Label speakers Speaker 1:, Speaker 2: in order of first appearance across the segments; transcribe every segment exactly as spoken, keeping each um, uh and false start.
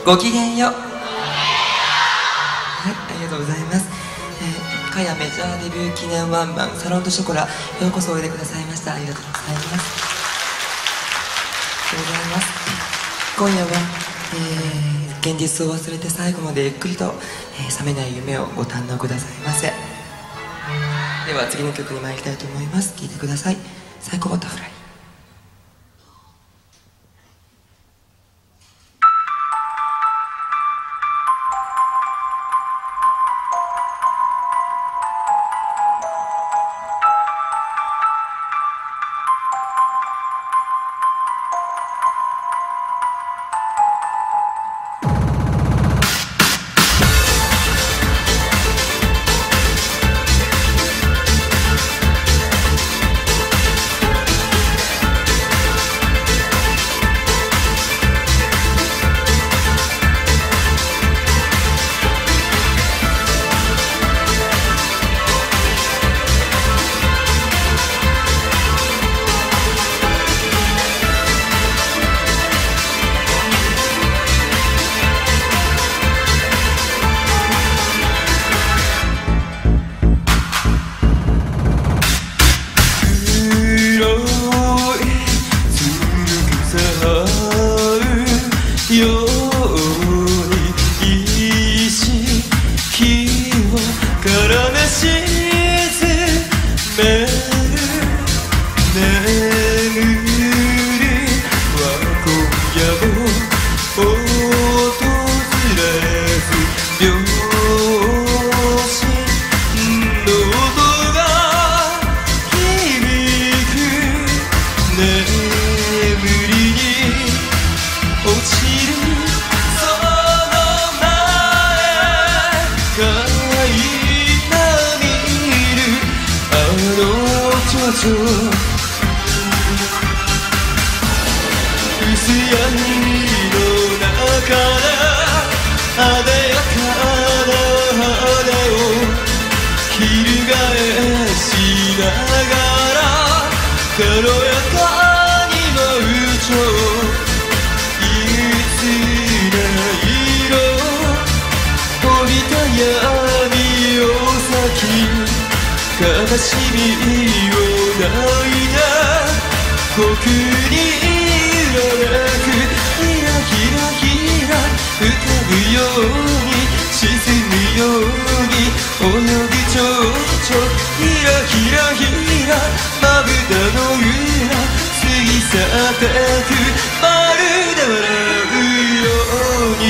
Speaker 1: ごきげんよう。はい、ありがとうございます。えー、かやメジャーデビュー記念ワンマンサロンドショコラ、ようこそおいでくださいました。ありがとうございます。ありがとうございます。今夜は、えー、現実を忘れて最後までゆっくりと、えー、覚めない夢をご堪能くださいませ。では次の曲に参りたいと思います。聴いてください。サイコバタフライ。ように意識を絡め沈める眠りは今夜も訪れず両親の音が響く眠りに落ちるその前乾いた見るあの蝶々薄闇の中であでやかな羽を翻しながら軽やかに舞う蝶闇を裂き悲しみを抱いた僕に揺らめくひらひらひら浮かぶように沈むように泳ぐ蝶々ひらひらひらまぶたの裏過ぎ去ってくまるで笑うように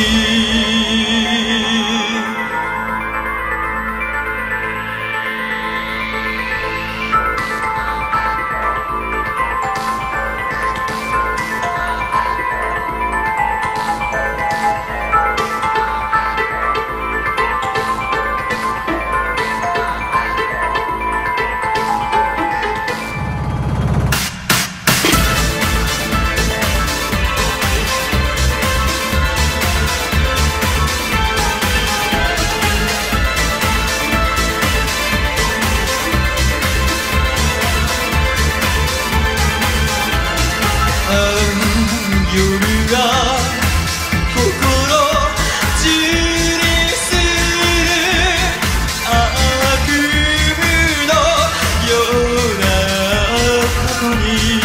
Speaker 1: 夜が心中にする悪夢のようなことに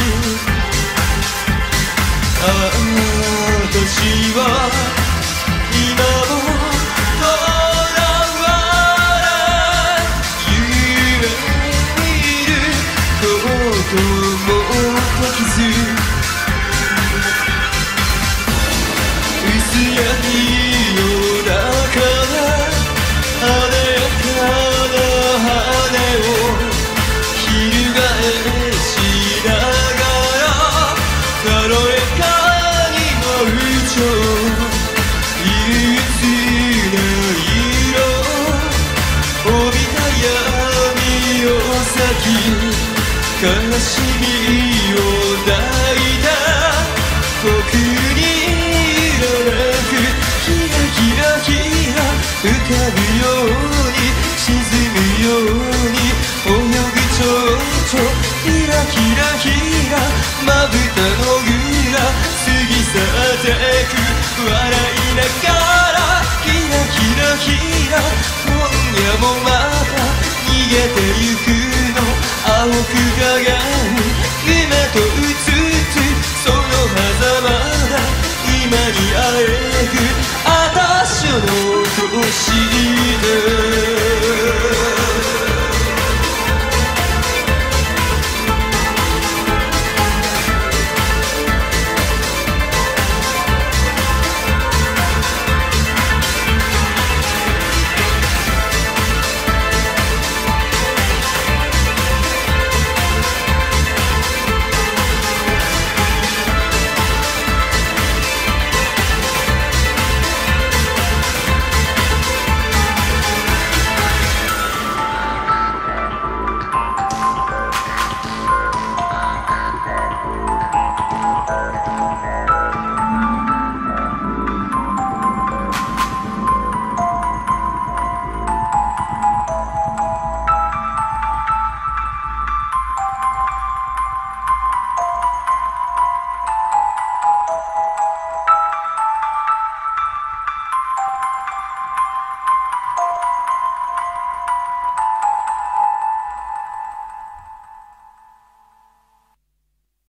Speaker 1: 私は今もとらわれ夢見ることもできず闇の中であでやかな羽を翻しながら軽やかに舞う蝶憂鬱な色帯びた闇を裂き悲しみを抱いた僕に浮かぶように沈むように泳ぐ蝶々ひらひらひらまぶたの裏過ぎ去ってく笑いながらキラキラキラ今夜もまた逃げてゆくの青く輝く